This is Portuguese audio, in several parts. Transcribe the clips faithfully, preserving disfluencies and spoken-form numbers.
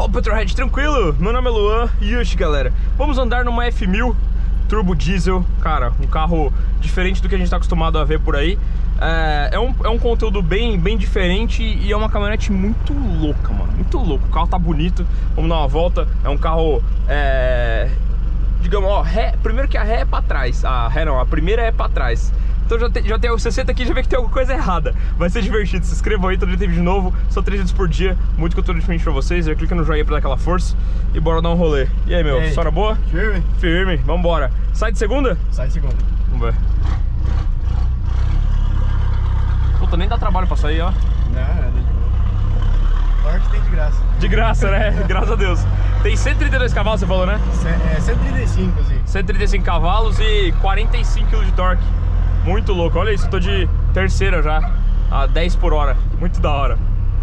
Fala, Petrohead, tranquilo? Meu nome é Luan e hoje, galera, vamos andar numa F mil Turbo Diesel. Cara, um carro diferente do que a gente tá acostumado a ver por aí. É, é, um, é um conteúdo bem, bem diferente e é uma caminhonete muito louca, mano. Muito louco, o carro tá bonito. Vamos dar uma volta. É um carro, é, digamos, ó, ré, primeiro que a ré é pra trás. A ré não, a primeira é pra trás. Então já tem, já tem, você senta aqui e já vê que tem alguma coisa errada. Vai ser divertido, se inscrevam aí, todo dia tem vídeo novo. São três vídeos por dia, muito conteúdo diferente pra vocês. Já clica no joinha pra dar aquela força e bora dar um rolê. E aí, meu, história boa? Firme. Firme, vambora. Sai de segunda? Sai de segunda. Vamos ver. Puta, nem dá trabalho pra sair, ó. Não, é de boa. Torque tem de graça. De graça, né? Graças a Deus. Tem cento e trinta e dois cavalos, você falou, né? É cento e trinta e cinco, assim. cento e trinta e cinco cavalos e quarenta e cinco quilos de torque. Muito louco, olha isso, eu tô de terceira já, a dez por hora, muito da hora.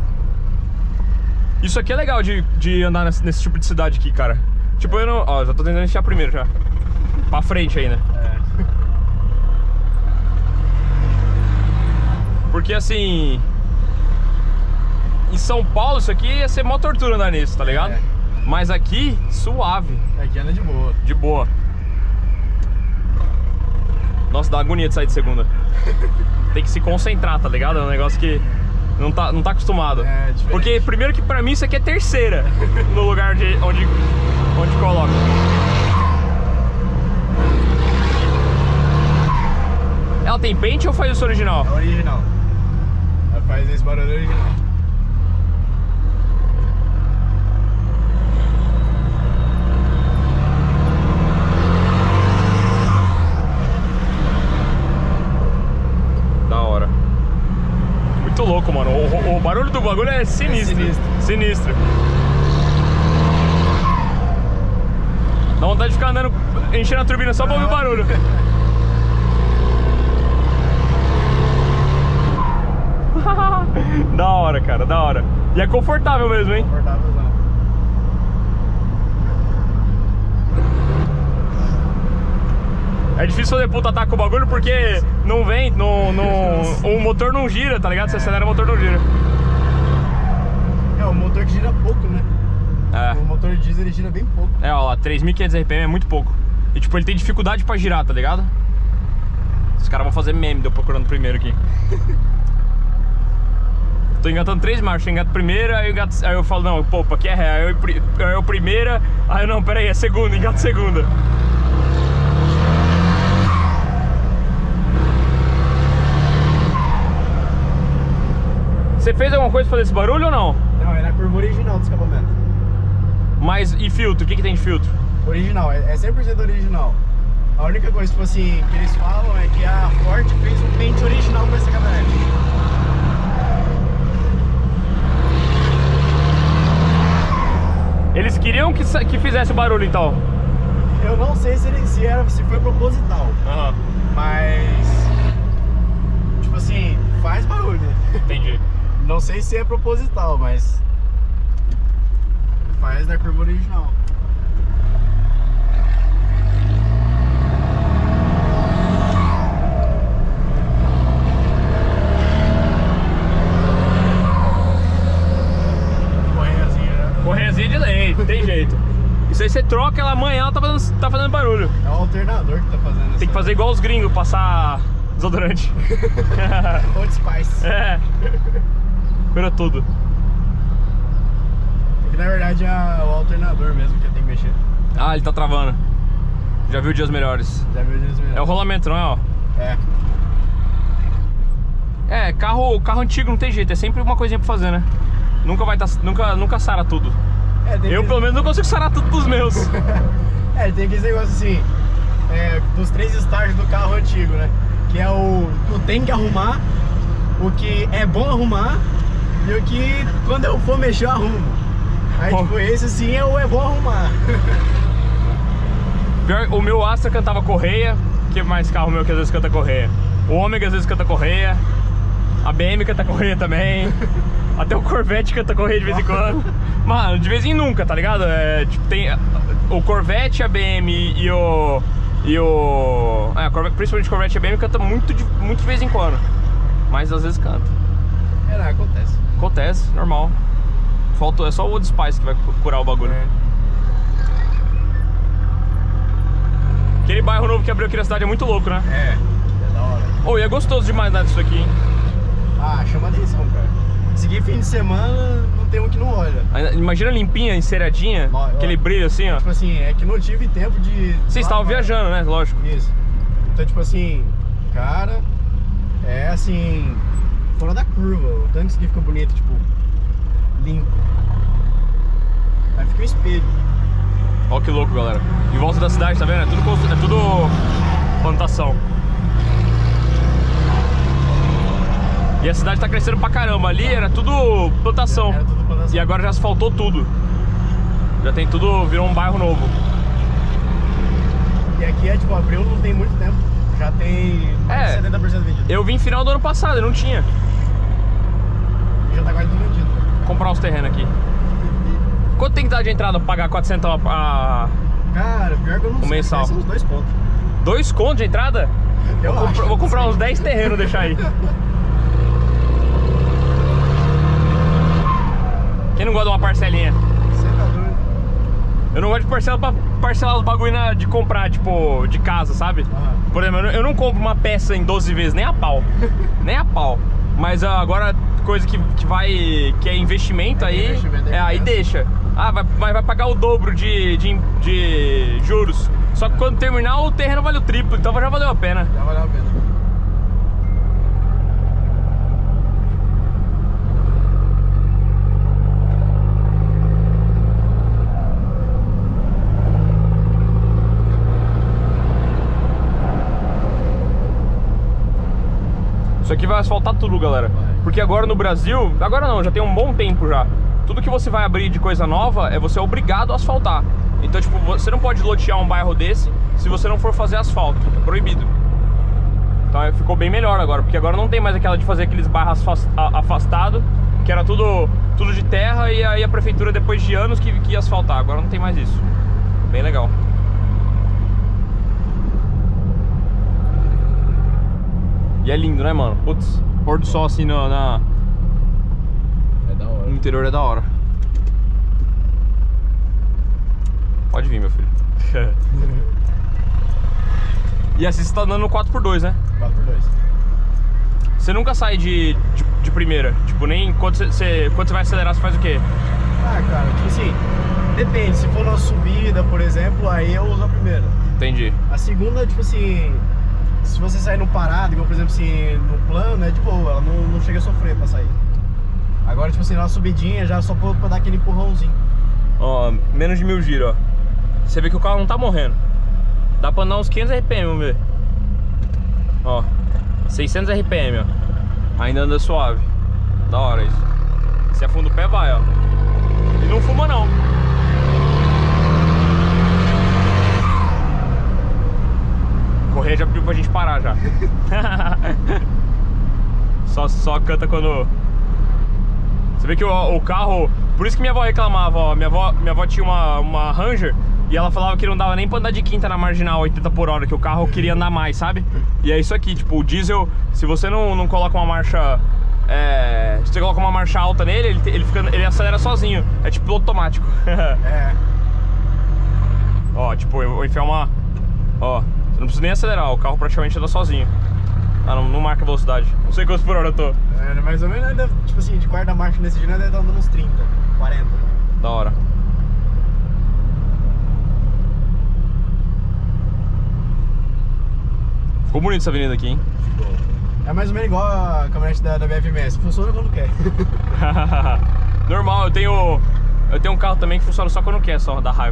Isso aqui é legal de, de andar nesse, nesse tipo de cidade aqui, cara. Tipo, eu não... Ó, já tô tentando enfiar primeiro já. Pra frente ainda. É. Porque assim... Em São Paulo isso aqui ia ser mó tortura andar nisso, tá ligado? É. Mas aqui, suave. Aqui anda de boa. De boa. Nossa, dá agonia de sair de segunda. Tem que se concentrar, tá ligado? É um negócio que não tá, não tá acostumado. É, diferente. Porque primeiro que pra mim isso aqui é terceira no lugar de onde, onde coloca. Ela tem pente ou faz isso original? É original. Ela faz esse barulho original. Muito louco, mano. O, o barulho do bagulho é sinistro. É sinistro. Sinistro. Dá vontade de ficar andando, enchendo a turbina só pra ouvir o barulho. Da hora, cara, da hora. E é confortável mesmo, hein? Confortável, não. É difícil fazer puta ataque com o bagulho porque não vem, não, não, o motor não gira, tá ligado? Você acelera, o motor não gira. É, o motor que gira pouco, né? É. O motor diesel ele gira bem pouco. É, ó lá, três mil e quinhentos R P M é muito pouco. E tipo, ele tem dificuldade pra girar, tá ligado? Os caras vão fazer meme, deu procurando primeiro aqui. Tô engatando três marchas, eu engato primeira, aí eu, engato, aí eu falo, não, pô, aqui é ré, aí eu, aí eu primeira, aí eu, não, pera aí, é segunda, engato segunda. Você fez alguma coisa pra fazer esse barulho ou não? Não, é na curva original do escapamento. Mas, e filtro? O que que tem de filtro? Original, é cem por cento original. A única coisa, tipo assim, que eles falam é que a Ford fez um pente original pra essa caminhonete. Eles queriam que, que fizesse o barulho, então? Eu não sei se, ele, se, era, se foi proposital, Aham. mas... Tipo assim, faz barulho. Entendi. Não sei se é proposital, mas... Faz na curva original. Correiazinha, né? Correiazinha de lei, tem jeito. Isso aí você troca, ela amanhã ela tá fazendo, tá fazendo barulho. É o alternador que tá fazendo. Tem que fazer igual os gringos, passar desodorante. Old Spice. É. Cura tudo. É que na verdade é o alternador mesmo que tem que mexer. Ah, ele tá travando. Já viu dias melhores. Já viu dias melhores. É o rolamento, não é, ó? É. É, carro, carro antigo não tem jeito, é sempre uma coisinha pra fazer, né? Nunca vai tá, nunca, nunca sara tudo. É, tem Eu que... pelo menos não consigo sarar tudo dos meus. É, tem aquele negócio assim, é, dos três estágios do carro antigo, né? Que é o, o tem que arrumar, o que é bom arrumar e o que quando eu for mexer eu arrumo. Aí Bom. tipo, esse sim é o é bom arrumar. Pior, o meu Astra cantava correia. Que mais carro meu que às vezes canta correia? O Ômega às vezes canta correia. A B M canta correia também. Até o Corvette canta correia de vez em quando. Mano, de vez em nunca, tá ligado? É, tipo, tem o Corvette, a B M e o... E o... É, principalmente o Corvette e a B M canta muito de, muito de vez em quando. Mas às vezes canta. É, não, acontece. Acontece, normal. Faltou, é só o Old Spice que vai curar o bagulho. É. Aquele bairro novo que abriu aqui na cidade é muito louco, né? É, é da hora. Oh, e é gostoso demais nada disso aqui, hein? Ah, chama atenção, cara. Seguir fim de semana, não tem um que não olha. Imagina limpinha, enceradinha, Ó, ó. aquele brilho assim, ó. Tipo assim, é que não tive tempo de... Vocês estavam viajando, né? Lógico. Isso. Então, tipo assim, cara, é assim, fora da curva. O tanque aqui fica bonito, tipo, limpo. Aí fica um espelho. Ó que louco, galera. Em volta da cidade, tá vendo? É tudo, constru... é tudo plantação. E a cidade tá crescendo pra caramba. Ali era tudo plantação. Era tudo plantação. E agora já asfaltou tudo. Já tem tudo, virou um bairro novo. E aqui é tipo, abril não tem muito tempo. Já tem mais de É. setenta por cento vendido. Eu vim final do ano passado e não tinha. E já tá quase tudo vendido. Vou comprar uns terrenos aqui. Quanto tem que dar de entrada pra pagar quatrocentos a... a... Cara, pior que eu não O sei. mensal. São uns dois pontos. Dois contos de entrada? Eu vou, acho, comprar, vou não comprar sei. uns dez terrenos, deixar aí. Quem não gosta de uma parcelinha? Você tá doido? Eu não gosto de parcela pra parcelar os bagulho na, de comprar, tipo, de casa, sabe? Aham. Por exemplo, eu não, eu não compro uma peça em doze vezes, nem a pau. Nem a pau. Mas ah, agora, coisa que, que vai, que é investimento É, aí, investimento é é, aí criança. deixa. Ah, vai, mas vai pagar o dobro de, de, de juros. Só que quando terminar, o terreno vale o triplo, então já valeu a pena. Já valeu a pena. Isso aqui vai asfaltar tudo, galera. Porque agora no Brasil, agora não, já tem um bom tempo já. Tudo que você vai abrir de coisa nova, é você obrigado a asfaltar. Então, tipo, você não pode lotear um bairro desse se você não for fazer asfalto. É proibido. Então é, ficou bem melhor agora, porque agora não tem mais aquela de fazer aqueles bairros afastados, que era tudo, tudo de terra, e aí a prefeitura, depois de anos, que, que ia asfaltar. Agora não tem mais isso. Bem legal. E é lindo, né, mano? Putz, pôr do sol assim na, na... É da hora. no interior é da hora. Pode vir, meu filho. E assim você tá andando no quatro por dois, né? quatro por dois. Você nunca sai de, de, de primeira. Tipo, nem quando você, você, quando você vai acelerar, você faz o quê? Ah, cara, tipo assim, depende. Se for numa subida, por exemplo, aí eu uso a primeira. Entendi. A segunda, tipo assim, se você sair no parado, igual por exemplo assim, no plano, é de boa, ela não, não chega a sofrer pra sair. Agora, tipo assim, na subidinha já só pra, pra dar aquele empurrãozinho. Ó, menos de mil giros, ó. Você vê que o carro não tá morrendo. Dá pra andar uns quinhentos R P M, vamos ver. Ó, seiscentos R P M, ó. Ainda anda suave. Da hora isso. Se afunda o pé, vai, ó. E não fuma, não. Correia já pediu pra gente parar já. só, só canta quando... Você vê que o, o carro... Por isso que minha avó reclamava, ó. Minha avó, minha avó tinha uma, uma Ranger e ela falava que não dava nem pra andar de quinta na marginal oitenta por hora, que o carro queria andar mais, sabe? E é isso aqui, tipo, o diesel, se você não, não coloca uma marcha... É, se você coloca uma marcha alta nele, ele, ele, fica, ele acelera sozinho. É tipo piloto automático. É. Ó, tipo, eu vou enfiar uma... Ó, você não precisa nem acelerar, o carro praticamente anda sozinho. Ah, não, não marca velocidade. Não sei quantos por hora eu tô. É, mais ou menos, ainda, tipo assim, de quarta marcha nesse dia, deve estar andando uns trinta, quarenta. Da hora. Ficou bonito essa avenida aqui, hein? É mais ou menos igual a caminhonete da, da B F M S, funciona quando quer. Normal, eu tenho eu tenho um carro também que funciona só quando quer, só, dá raiva.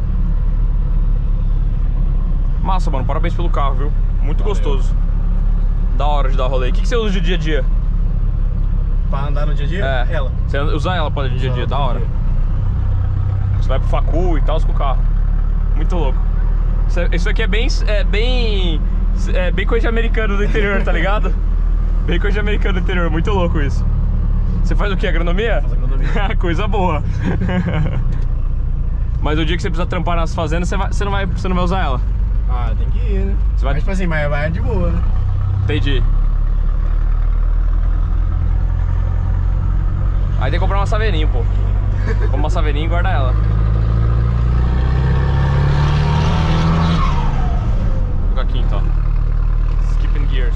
Massa, mano, parabéns pelo carro, viu? Muito Valeu. Gostoso. Da hora de dar rolê. O que, que você usa de dia a dia? Pra andar no dia a dia? É, Ela. Você usa ela pra dia a dia, Usa da ela hora. todo dia. Você vai pro facu e tal com o carro. Muito louco. Isso, é- isso aqui é bem, é bem, é bem coisa de americano do interior, tá ligado? Bem coisa de americano do interior, muito louco isso. Você faz o que? Agronomia? Faz agronomia. Coisa boa. Mas o dia que você precisa trampar nas fazendas, você, vai, você, não, vai, você não vai usar ela. Ah, tem que ir, né? Você vai- Mas tipo assim, mas vai de boa, né? Entendi. Aí tem que comprar uma saveirinha, pô. Compra uma saveirinha e guarda ela. Vou colocar aqui então. Skipping gears.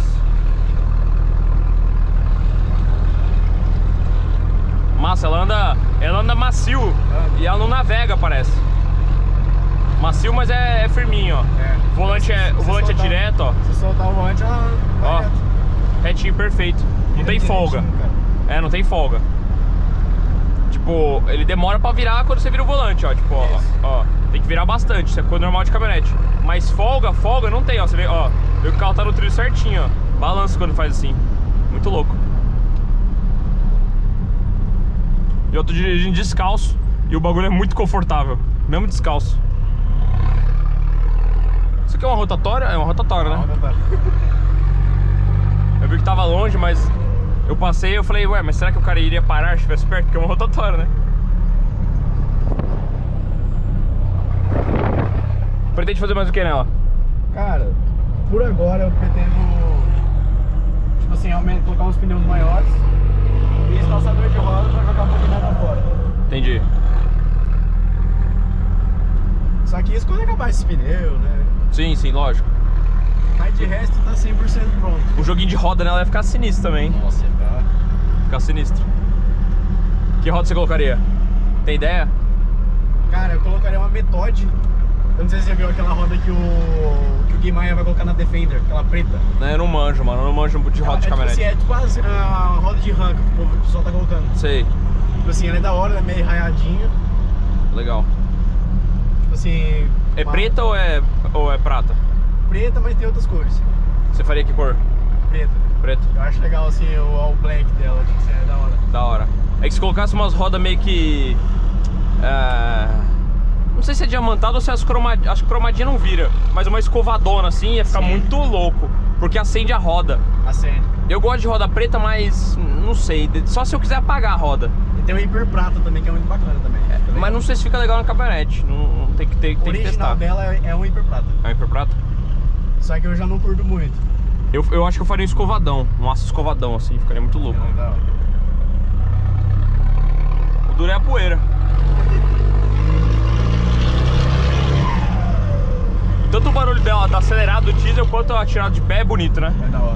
Massa, ela anda, ela anda macio e ela não navega, parece. Macio, mas é, é firminho, ó. É. O volante, é, o volante soltar, é direto, ó. Se soltar o volante, ela ó, reto. Retinho, perfeito. Não tem folga. É, não tem folga. Tipo, ele demora pra virar quando você vira o volante, ó. Tipo, ó, ó, tem que virar bastante, isso é coisa normal de caminhonete. Mas folga, folga não tem, ó. Você vê, ó, vê que o carro tá no trilho certinho, ó. Balança quando faz assim. Muito louco. E eu tô dirigindo descalço e o bagulho é muito confortável, mesmo descalço. Isso aqui é uma rotatória? É uma rotatória, né? Rotatória. Eu vi que tava longe, mas eu passei e eu falei, ué, mas será que o cara iria parar se estivesse perto? Porque é uma rotatória, né? Pretende fazer mais o que nela? Cara, por agora eu pretendo, tipo assim, aumentar, colocar uns pneus maiores e espaçador de roda pra jogar um pouquinho mais pra fora. Entendi. Só que isso quando acabar esse pneu, né? Sim, sim, lógico. Mas de resto tá cem por cento pronto. O joguinho de roda nela vai ficar sinistro também. Nossa, tá. Ficar sinistro. Que roda você colocaria? Tem ideia? Cara, eu colocaria uma Method. Eu não sei se você viu aquela roda que o, que o Gui Maia vai colocar na Defender, aquela preta. Não, eu não manjo, mano. Eu não manjo de roda é, de caminhonete. É tipo assim, é tipo a, a roda de ranca que o pessoal tá colocando. Sei. Tipo assim, ela é da hora, ela é meio raiadinha. Legal. Tipo assim... É uma... preta ou é, ou é prata? Preta, mas tem outras cores. Você faria que cor? Preta. Preto? Eu acho legal assim o all black dela, tipo assim, é da hora. Da hora. É que se colocasse umas rodas meio que... É... Não sei se é diamantado ou se as cromadinhas... Acho que cromadinha não vira. Mas uma escovadona assim ia ficar Sim. muito louco. Porque acende a roda. Acende. Eu gosto de roda preta, mas não sei. Só se eu quiser apagar a roda. E tem o hiper prata também, que é muito bacana também. É, mas não sei se fica legal na caminhonete. Não, não tem que ter, tem que testar. O original dela é, é um hiper prata. É um hiper prata? Só que eu já não curto muito. Eu, eu acho que eu faria um escovadão. Um aço escovadão assim, ficaria muito louco. Não, o duro é a poeira. Tanto o barulho dela tá acelerado do diesel quanto a tirada de pé é bonito, né? É da hora.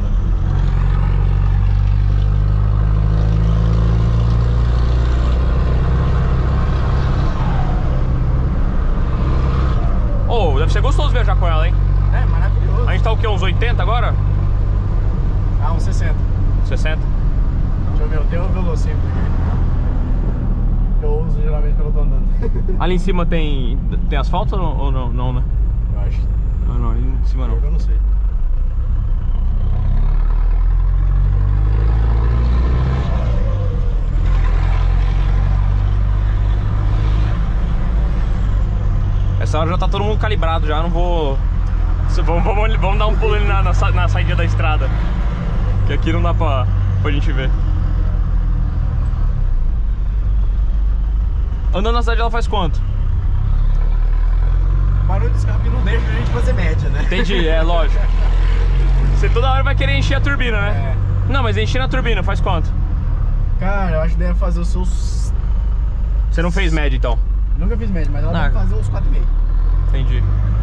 Oh, deve ser gostoso viajar com ela, hein? É, maravilhoso. A gente tá o quê? Uns oitenta agora? Ah, uns sessenta. sessenta? Deixa eu ver, eu tenho um velocímetro aqui. Eu uso geralmente quando eu tô andando. Ali em cima tem, tem asfalto ou não, ou não, não, né? Eu acho. Não, não, ali em cima não. Eu não sei. Essa hora já tá todo mundo calibrado já, não vou... Vamos, vamos, vamos dar um pulo ali na, na, na saída da estrada. Que aqui não dá pra, pra gente ver. Andando na cidade ela faz quanto? O barulho do escape não deixa a gente fazer média, né? Entendi, é lógico. Você toda hora vai querer encher a turbina, né? É. Não, mas encher na turbina faz quanto? Cara, eu acho que deve fazer os seus... Você não fez média então? Nunca fiz média, mas ela ah. deve fazer uns quatro e meio. Entendi.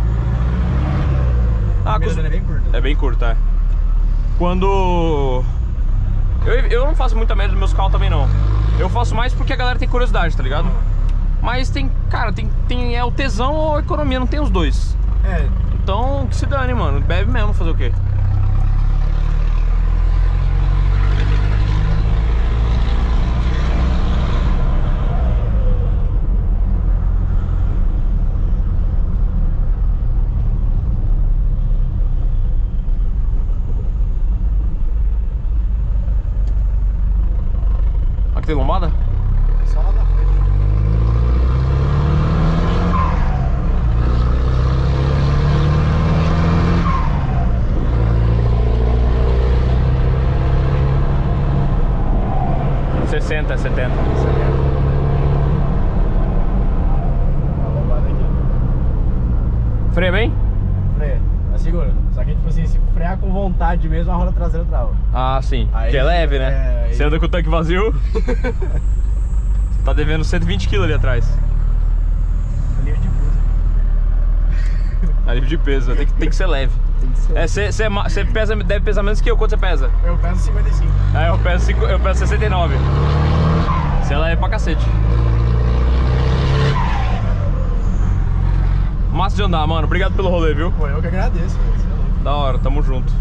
Ah, cos... é bem curta. É bem curta, é. Quando... Eu, eu não faço muita média dos meus carros também não. Eu faço mais porque a galera tem curiosidade, tá ligado? Mas tem, cara, tem, tem é o tesão ou a economia, não tem os dois. É. Então, que se dane, mano. Bebe mesmo, fazer o quê? Aqui tem lombada? Só lá na frente. sessenta, setenta. A lombada aqui. Freia bem? Freia, tá segura. Só que tipo assim, se frear com vontade mesmo, a roda traseira trava. Ah, sim. Aí, que é leve, né? É, aí... Você anda com o tanque vazio. Tá devendo cento e vinte quilos ali atrás. Livre de peso. É livre de peso, tem que, tem que ser leve. É, você pesa, deve pesar menos que eu. Quanto você pesa? Eu peso cinquenta e cinco. É, eu peso, eu peso sessenta e nove. Você é leve pra cacete. Massa de andar, mano. Obrigado pelo rolê, viu? Pô, eu que agradeço. Você é louco. Da hora, tamo junto.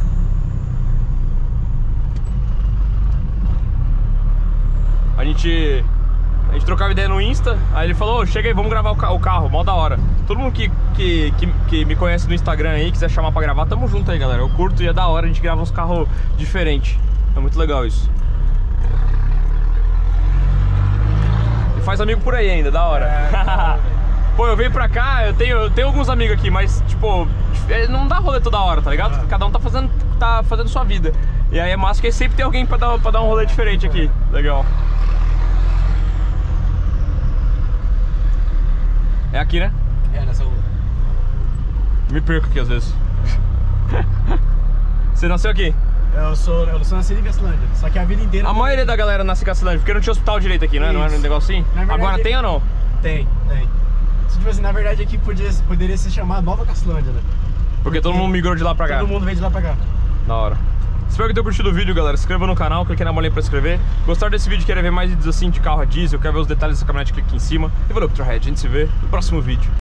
A gente... A gente trocava ideia no Insta, aí ele falou, oh, chega aí, vamos gravar o, ca o carro, mó da hora. Todo mundo que, que, que, que me conhece no Instagram aí, quiser chamar pra gravar, tamo junto aí, galera. Eu curto e é da hora, a gente grava uns carros diferentes. É muito legal isso. E faz amigo por aí ainda, da hora. É, pô, eu venho pra cá, eu tenho, eu tenho alguns amigos aqui, mas, tipo, não dá rolê toda hora, tá ligado? É. Cada um tá fazendo, tá fazendo sua vida. E aí é massa que sempre tem alguém pra dar, pra dar um rolê diferente aqui. Legal. É aqui, né? É, nessa rua. Me perco aqui às vezes. Você nasceu aqui? Eu sou, eu sou nascido em Cacilândia, só que a vida inteira... A maioria da galera nasce em Cacilândia, porque não tinha hospital direito aqui, né? Isso. Não era um negócio assim? Verdade, agora tem ou não? Tem, tem. Tipo assim, na verdade aqui podia, poderia se chamar Nova Cacilândia, né? Porque, porque todo mundo migrou de lá pra cá. Todo mundo veio de lá pra cá. Da hora. Espero que tenham curtido o vídeo, galera. Se inscreva no canal, clique na bolinha pra inscrever. Gostaram desse vídeo, quer ver mais vídeos assim de carro a diesel, quer ver os detalhes dessa caminhonete, clique aqui em cima. E valeu, Petrolhead. A gente se vê no próximo vídeo.